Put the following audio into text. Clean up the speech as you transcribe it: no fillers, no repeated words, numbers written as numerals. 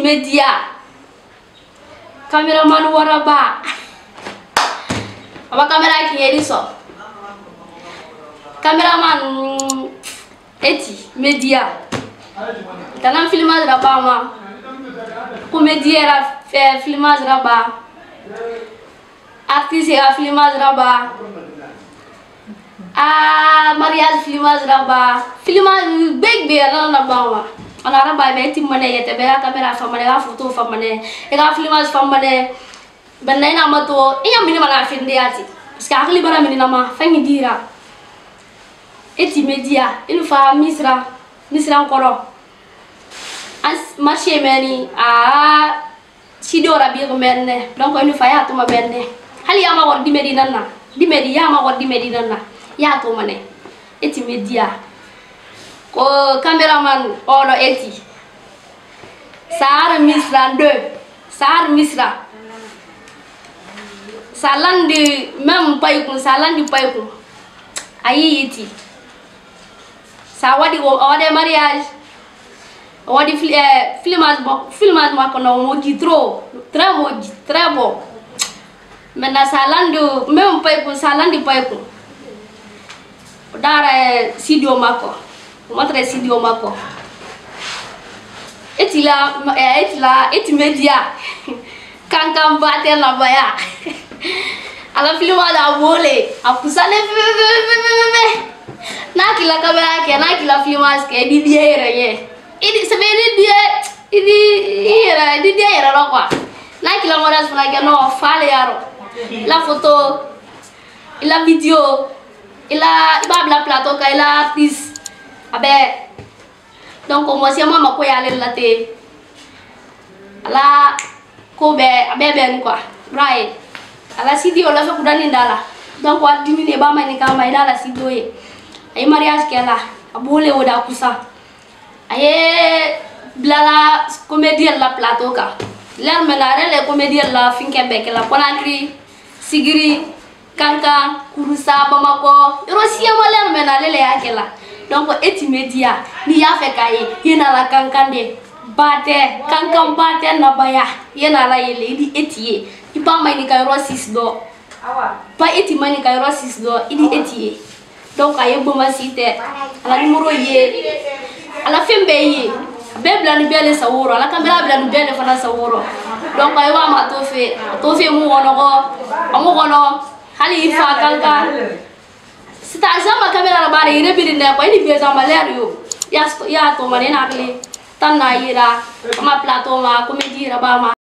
media cameraman waraba aba camera ki ediso cameraman eti media tanam filmage raba ma comédiera fait filmage raba artiste a filmage raba mariage filmage raba filmage big be na raba ana raba be timane yete be camera famane ga photo famane e ga filmage famane benna ina mato iya mini mala finde ati parce que akli bara mini nama fangi dira eti media il fa misra encore as marché meni sido rabi ko menne donc il fa ya to ma benne hali ya ma wor di medina na di media ma wor di medina na ya to mané eti media ko cameraman ono eti sar misra 2 sar misra salandi même pay ko salandi pay ko ayi eti sa wadi mariage wadi filmage mo ko no moji trop très bon maintenant salando même pay ko salandi pay ko dara studio mako montre studio mako eti media kankam bater la baya ala filmage a volé a pusane na kila kamera ke na kila filmage ke di diere ye ini sebene dia ini era di diere lo quoi na kila modas fala ke no fale yaro la photo la video ila ibabla plateau ka ila artiste abe donc moi si mama ko yale late ala ko be abe ben quoi right ala sidio la fa kudani ndala donc wa dimine ba mani ka mai dala sidio ye ay mariage kela abole woda kusa aye blala comédien la plateau ka ler menare le comédien la finke beke la Conakry Sigiri Kanka Kurusa Bamako Rosia ler menale le akela donc eti media ni ya fe kaye yena la kankande bate kankam bate na baya yena la yele di etiye ipa mai ni kay rosis do pa eti mani kay rosis do idi etiye donc aye boma site ala numero ye ala fembe ye bebla ni bele saworo ala kamera bla ni bele fana saworo donc aye wa ma to fe mu wono ko amu wono hali ifa kanka sita zama kamera la bare ire bidinde ko ini beza maler yo ya to mane na kle tan na yira ma plateau ma comédie raba ma